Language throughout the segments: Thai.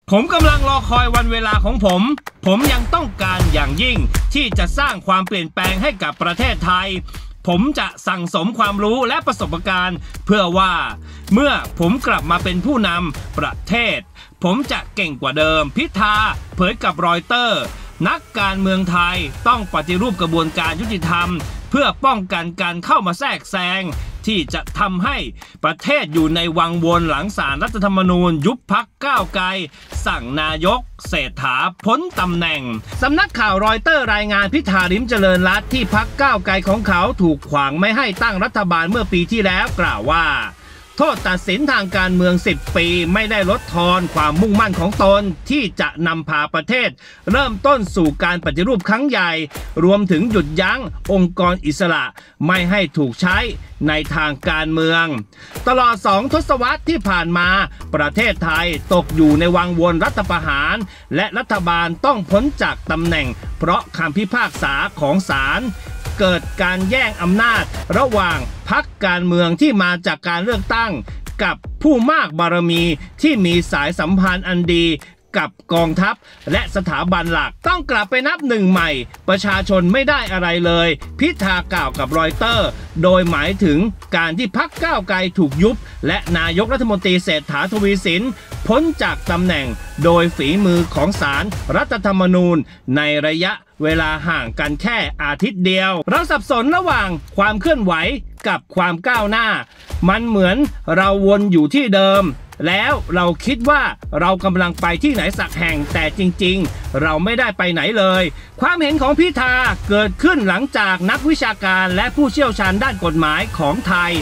ผมกำลังรอคอยวันเวลาของผมยังต้องการอย่างยิ่งที่จะสร้างความเปลี่ยนแปลงให้กับประเทศไทยผมจะสั่งสมความรู้และประสบการณ์เพื่อว่าเมื่อผมกลับมาเป็นผู้นำประเทศผมจะเก่งกว่าเดิมพิธาเผยกับรอยเตอร์นักการเมืองไทยต้องปฏิรูปกระบวนการยุติธรรมเพื่อป้องกันการเข้ามาแทรกแซงที่จะทำให้ประเทศอยู่ในวังวนหลังศาลรัฐธรรมนูญยุบพรรคก้าวไกลสั่งนายกเศรษฐาพ้นตำแหน่งสำนักข่าวรอยเตอร์รายงานพิธาลิ้มเจริญรัตน์ที่พรรคก้าวไกลของเขาถูกขวางไม่ให้ตั้งรัฐบาลเมื่อปีที่แล้วกล่าวว่าโทษตัดสินทางการเมือง10 ปีไม่ได้ลดทอนความมุ่งมั่นของตนที่จะนำพาประเทศเริ่มต้นสู่การปฏิรูปครั้งใหญ่รวมถึงหยุดยั้งองค์กรอิสระไม่ให้ถูกใช้ในทางการเมืองตลอด2 ทศวรรษที่ผ่านมาประเทศไทยตกอยู่ในวังวนรัฐประหารและรัฐบาลต้องพ้นจากตำแหน่งเพราะคำพิพากษาของศาลเกิดการแย่งอำนาจระหว่างพรรคการเมืองที่มาจากการเลือกตั้งกับผู้มากบารมีที่มีสายสัมพันธ์อันดีกับกองทัพและสถาบันหลักต้องกลับไปนับหนึ่งใหม่ประชาชนไม่ได้อะไรเลยพิธากล่าวกับรอยเตอร์โดยหมายถึงการที่พรรคก้าวไกลถูกยุบและนายกรัฐมนตรีเศรษฐาทวีสินพ้นจากตำแหน่งโดยฝีมือของศาลรัฐธรรมนูญในระยะเวลาห่างกันแค่อาทิตย์เดียวเราสับสนระหว่างความเคลื่อนไหวกับความก้าวหน้ามันเหมือนเราวนอยู่ที่เดิมแล้วเราคิดว่าเรากำลังไปที่ไหนสักแห่งแต่จริงๆเราไม่ได้ไปไหนเลยความเห็นของพิธาเกิดขึ้นหลังจากนักวิชาการและผู้เชี่ยวชาญด้านกฎหมายของไทย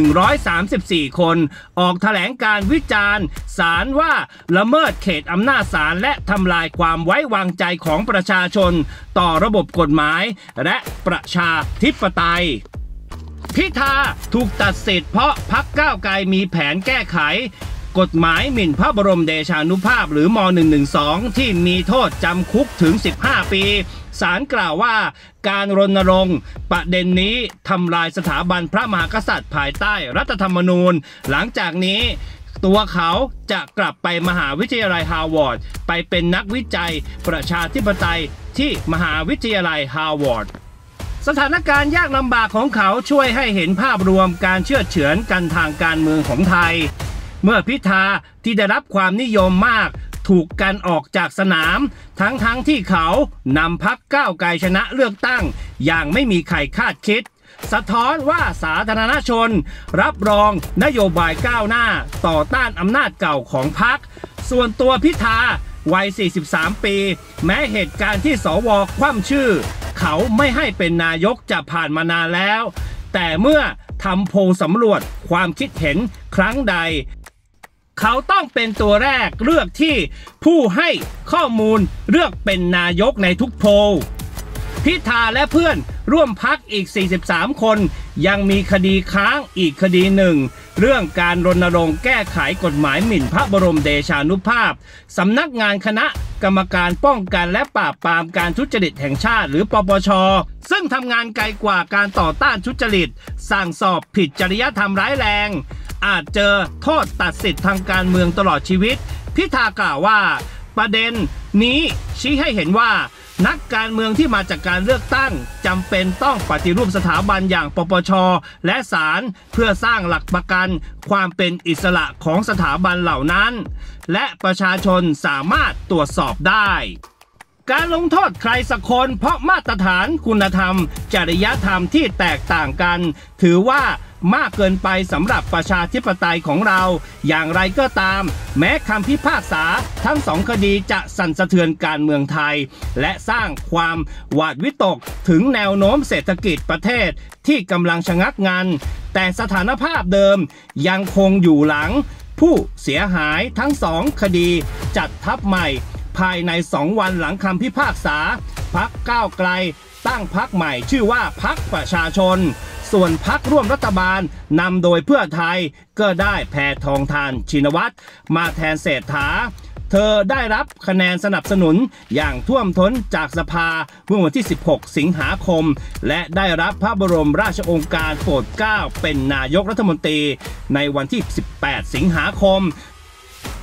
134 คนออกแถลงการวิจารณ์ศาลว่าละเมิดเขตอำนาจศาลและทำลายความไว้วางใจของประชาชนต่อระบบกฎหมายและประชาธิปไตยพิธาถูกตัดสิทธิ์เพราะพรรคก้าวไกลมีแผนแก้ไขกฎหมายหมิ่นพระบรมเดชานุภาพหรือม.112 ที่มีโทษจำคุกถึง15 ปีศาลกล่าวว่าการรณรงค์ประเด็นนี้ทำลายสถาบันพระมหากษัตริย์ภายใต้รัฐธรรมนูญหลังจากนี้ตัวเขาจะกลับไปมหาวิทยาลัยฮาร์วาร์ดไปเป็นนักวิจัยประชาธิปไตยที่มหาวิทยาลัยฮาร์วาร์ดสถานการณ์ยากลำบากของเขาช่วยให้เห็นภาพรวมการเชื่อเฉือนกันทางการเมืองของไทยเมื่อพิธาที่ได้รับความนิยมมากถูกกันออกจากสนามทั้งที่เขานำพรรคก้าวไกลชนะเลือกตั้งอย่างไม่มีใครคาดคิดสะท้อนว่าสาธารณชนรับรองนโยบายก้าวหน้าต่อต้านอำนาจเก่าของพรรคส่วนตัวพิธาวัย 43 ปีแม้เหตุการณ์ที่สว.คว่ำชื่อเขาไม่ให้เป็นนายกจะผ่านมานานแล้วแต่เมื่อทำโพลสำรวจความคิดเห็นครั้งใดเขาต้องเป็นตัวแรกเลือกที่ผู้ให้ข้อมูลเลือกเป็นนายกในทุกโพลพิธาและเพื่อนร่วมพรรคอีก43 คนยังมีคดีค้างอีกคดีหนึ่งเรื่องการรณรงค์แก้ไขกฎหมายหมิ่นพระบรมเดชานุภาพสำนักงานคณะกรรมการป้องกันและปราบปรามการทุจริตแห่งชาติหรือปปช.ซึ่งทำงานไกลกว่าการต่อต้านทุจริตสั่งสอบผิดจริยธรรมร้ายแรงอาจเจอโทษตัดสิทธิ์ทางการเมืองตลอดชีวิตพิธากล่าวว่าประเด็นนี้ชี้ให้เห็นว่านักการเมืองที่มาจากการเลือกตั้งจำเป็นต้องปฏิรูปสถาบันอย่างปปช.และศาลเพื่อสร้างหลักประกันความเป็นอิสระของสถาบันเหล่านั้นและประชาชนสามารถตรวจสอบได้การลงโทษใครสักคนเพราะมาตรฐานคุณธรรมจริยธรรมที่แตกต่างกันถือว่ามากเกินไปสำหรับประชาธิปไตยของเราอย่างไรก็ตามแม้คำพิพากษาทั้ง2 คดีจะสั่นสะเทือนการเมืองไทยและสร้างความหวาดวิตกถึงแนวโน้มเศรษฐกิจประเทศที่กำลังชะงักงันแต่สถานภาพเดิมยังคงอยู่หลังผู้เสียหายทั้ง2 คดีจัดทัพใหม่ภายใน2 วันหลังคำพิพากษาพรรคก้าวไกลตั้งพรรคใหม่ชื่อว่าพรรคประชาชนส่วนพรรคร่วมรัฐบาลนำโดยเพื่อไทยก็ได้แพทองธารชินวัตรมาแทนเศรษฐาเธอได้รับคะแนนสนับสนุนอย่างท่วมท้นจากสภาเมื่อวันที่16 สิงหาคมและได้รับพระบรมราชโองการโปรดเกล้าเป็นนายกรัฐมนตรีในวันที่18 สิงหาคม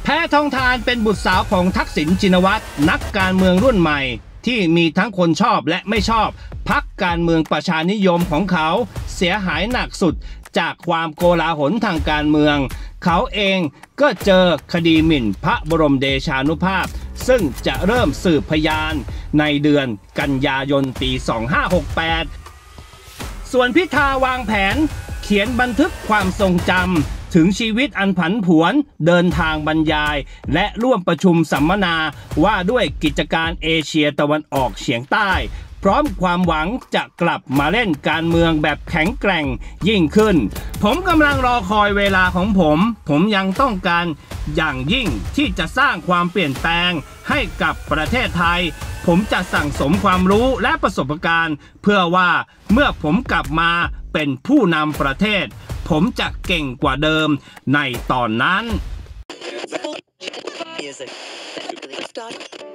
แพทองธารเป็นบุตรสาวของทักษิณชินวัตรนักการเมืองรุ่นใหม่ที่มีทั้งคนชอบและไม่ชอบพรรคการเมืองประชานิยมของเขาเสียหายหนักสุดจากความโกลาหลทางการเมืองเขาเองก็เจอคดีหมิ่นพระบรมเดชานุภาพซึ่งจะเริ่มสืบพยานในเดือนกันยายนปี 2568 ส่วนพิธาวางแผนเขียนบันทึกความทรงจำถึงชีวิตอันผันผวนเดินทางบรรยายและร่วมประชุมสัมมนาว่าด้วยกิจการเอเชียตะวันออกเฉียงใต้พร้อมความหวังจะกลับมาเล่นการเมืองแบบแข็งแกร่งยิ่งขึ้นผมกำลังรอคอยเวลาของผมยังต้องการอย่างยิ่งที่จะสร้างความเปลี่ยนแปลงให้กับประเทศไทยผมจะสั่งสมความรู้และประสบการณ์เพื่อว่าเมื่อผมกลับมาเป็นผู้นำประเทศผมจะเก่งกว่าเดิมในตอนนั้น